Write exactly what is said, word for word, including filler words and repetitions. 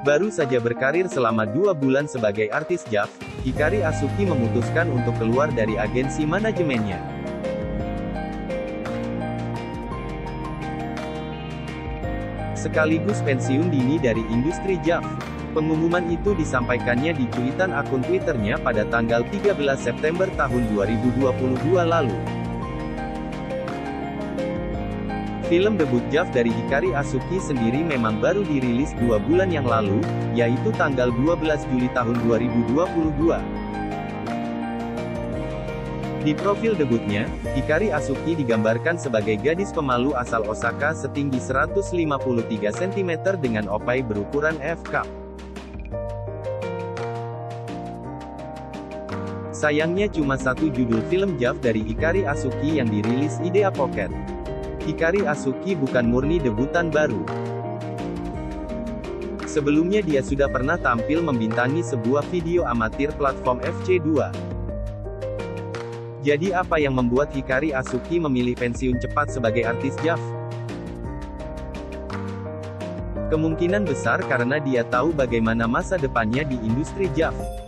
Baru saja berkarir selama dua bulan sebagai artis J A V, Hikari Asuki memutuskan untuk keluar dari agensi manajemennya. Sekaligus pensiun dini dari industri J A V. Pengumuman itu disampaikannya di cuitan akun Twitternya pada tanggal tiga belas September tahun dua ribu dua puluh dua lalu. Film debut J A V dari Hikari Asuki sendiri memang baru dirilis dua bulan yang lalu, yaitu tanggal dua belas Juli tahun dua ribu dua puluh dua. Di profil debutnya, Hikari Asuki digambarkan sebagai gadis pemalu asal Osaka setinggi seratus lima puluh tiga sentimeter dengan opai berukuran F cup. Sayangnya cuma satu judul film J A V dari Hikari Asuki yang dirilis Idea Pocket. Hikari Asuki bukan murni debutan baru. Sebelumnya dia sudah pernah tampil membintangi sebuah video amatir platform F C dua. Jadi apa yang membuat Hikari Asuki memilih pensiun cepat sebagai artis J A V? Kemungkinan besar karena dia tahu bagaimana masa depannya di industri J A V.